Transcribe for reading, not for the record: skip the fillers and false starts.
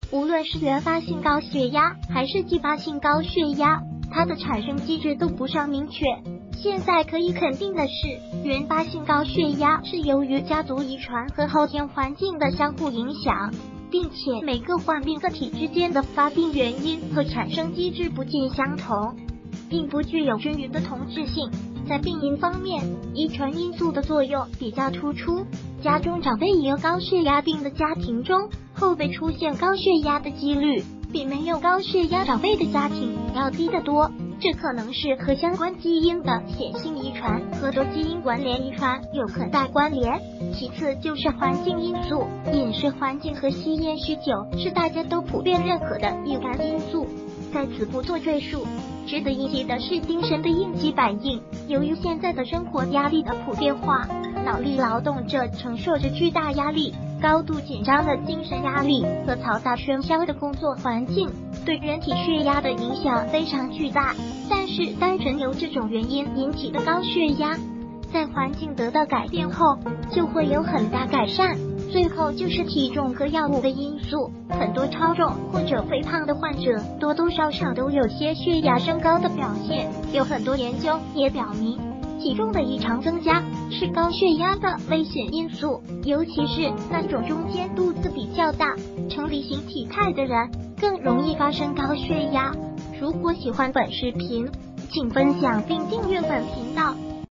无论是原发性高血压还是继发性高血压，它的产生机制都不上明确。现在可以肯定的是，原发性高血压是由于家族遗传和后天环境的相互影响，并且每个患病个体之间的发病原因和产生机制不尽相同，并不具有均匀的同质性。在病因方面，遗传因素的作用比较突出，家中长辈也有高血压病的家庭中，后辈出现高血压的几率比没有高血压长辈的家庭要低得多。这可能是和相关基因的显性遗传和多基因关联遗传有很大关联。其次就是环境因素，饮食环境和吸烟酗酒是大家都普遍认可的易感因素，在此不做赘述。值得一提的是精神的应激反应，由于现在的生活压力的普遍化，脑力劳动者承受着巨大压力，高度紧张的精神压力和嘈杂喧嚣的工作环境，对人体血压的影响非常巨大。但是单纯由这种原因引起的高血压，在环境得到改变后就会有很大改善。最后就是体重和药物的因素，很多超重或者肥胖的患者多多少少都有些血压升高的表现。有很多研究也表明，体重的异常增加是高血压的危险因素，尤其是那种中间肚子比较大、呈梨形体态的人更容易发生高血压。如果喜欢本视频，请分享并订阅本频道。